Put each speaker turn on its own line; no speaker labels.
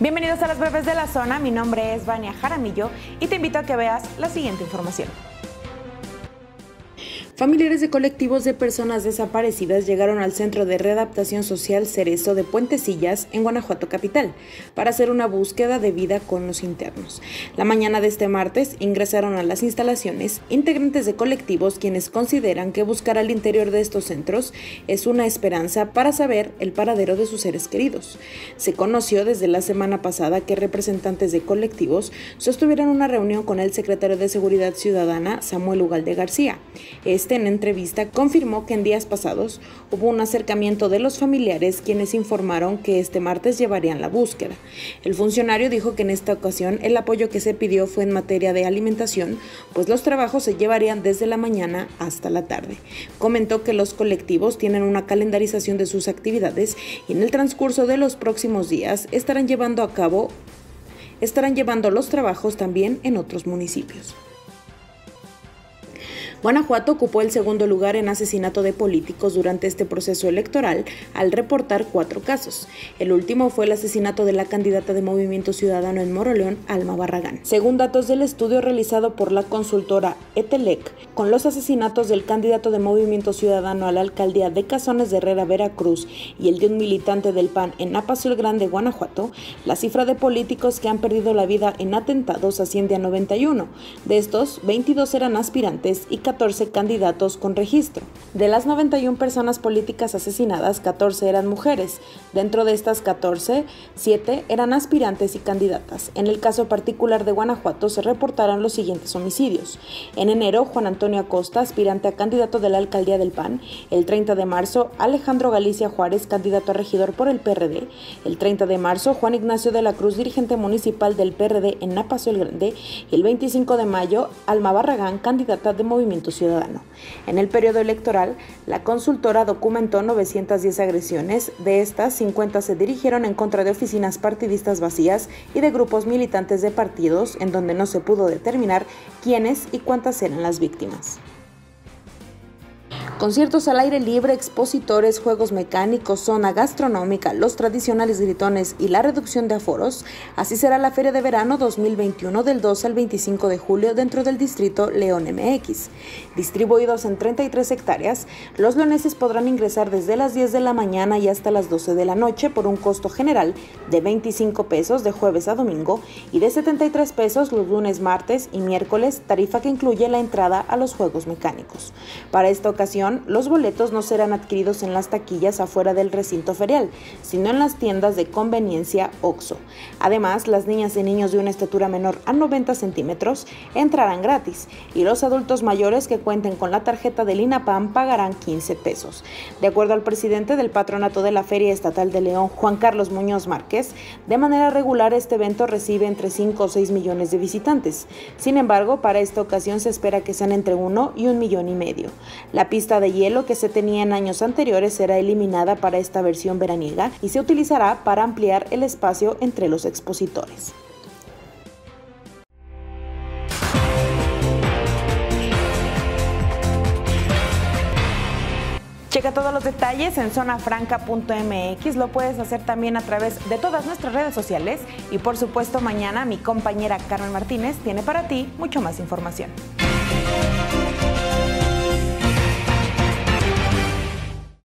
Bienvenidos a las breves de la zona, mi nombre es Vania Jaramillo y te invito a que veas la siguiente información. Familiares de colectivos de personas desaparecidas llegaron al Centro de Readaptación Social Cerezo de Puentecillas, en Guanajuato capital, para hacer una búsqueda de vida con los internos. La mañana de este martes ingresaron a las instalaciones integrantes de colectivos quienes consideran que buscar al interior de estos centros es una esperanza para saber el paradero de sus seres queridos. Se conoció desde la semana pasada que representantes de colectivos sostuvieron una reunión con el secretario de Seguridad Ciudadana, Samuel Ugalde García. En entrevista confirmó que en días pasados hubo un acercamiento de los familiares quienes informaron que este martes llevarían la búsqueda. El funcionario dijo que en esta ocasión el apoyo que se pidió fue en materia de alimentación, pues los trabajos se llevarían desde la mañana hasta la tarde. Comentó que los colectivos tienen una calendarización de sus actividades y en el transcurso de los próximos días estarán llevando los trabajos también en otros municipios. Guanajuato ocupó el segundo lugar en asesinato de políticos durante este proceso electoral al reportar 4 casos. El último fue el asesinato de la candidata de Movimiento Ciudadano en Moroleón, Alma Barragán. Según datos del estudio realizado por la consultora Etelec, con los asesinatos del candidato de Movimiento Ciudadano a la alcaldía de Cazones de Herrera, Veracruz, y el de un militante del PAN en Apaseo Grande, Guanajuato, la cifra de políticos que han perdido la vida en atentados asciende a 91. De estos, 22 eran aspirantes y 14 candidatos con registro. De las 91 personas políticas asesinadas, 14 eran mujeres. Dentro de estas 14, 7 eran aspirantes y candidatas. En el caso particular de Guanajuato se reportaron los siguientes homicidios. En enero, Juan Antonio Acosta, aspirante a candidato de la alcaldía del PAN. El 30 de marzo, Alejandro Galicia Juárez, candidato a regidor por el PRD. El 30 de marzo, Juan Ignacio de la Cruz, dirigente municipal del PRD en Apaseo el Grande. Y el 25 de mayo, Alma Barragán, candidata de Movimiento Ciudadano. En el periodo electoral, la consultora documentó 910 agresiones. De estas, 50 se dirigieron en contra de oficinas partidistas vacías y de grupos militantes de partidos, en donde no se pudo determinar quiénes y cuántas eran las víctimas. Conciertos al aire libre, expositores, juegos mecánicos, zona gastronómica, los tradicionales gritones y la reducción de aforos. Así será la Feria de Verano 2021 del 2 al 25 de julio dentro del distrito León MX. Distribuidos en 33 hectáreas, los leoneses podrán ingresar desde las 10 de la mañana y hasta las 12 de la noche por un costo general de 25 pesos de jueves a domingo y de 73 pesos los lunes, martes y miércoles, tarifa que incluye la entrada a los juegos mecánicos. Para esta ocasión, los boletos no serán adquiridos en las taquillas afuera del recinto ferial, sino en las tiendas de conveniencia OXXO. Además, las niñas y niños de una estatura menor a 90 centímetros entrarán gratis y los adultos mayores que cuenten con la tarjeta del INAPAM pagarán 15 pesos. De acuerdo al presidente del patronato de la Feria Estatal de León, Juan Carlos Muñoz Márquez, de manera regular este evento recibe entre 5 o 6 millones de visitantes. Sin embargo, para esta ocasión se espera que sean entre 1 y 1,5 millones. La pista de hielo que se tenía en años anteriores será eliminada para esta versión veraniega y se utilizará para ampliar el espacio entre los expositores. Checa todos los detalles en zonafranca.mx, lo puedes hacer también a través de todas nuestras redes sociales y por supuesto mañana mi compañera Carmen Martínez tiene para ti mucho más información.